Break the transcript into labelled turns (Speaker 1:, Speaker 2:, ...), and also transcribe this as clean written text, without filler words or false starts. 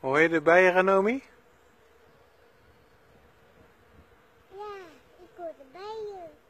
Speaker 1: Hoor je de bijen, Ranomi?
Speaker 2: Ja, ik hoor de bijen.